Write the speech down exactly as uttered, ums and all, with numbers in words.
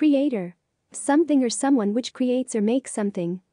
Creator. Something or someone which creates or makes something.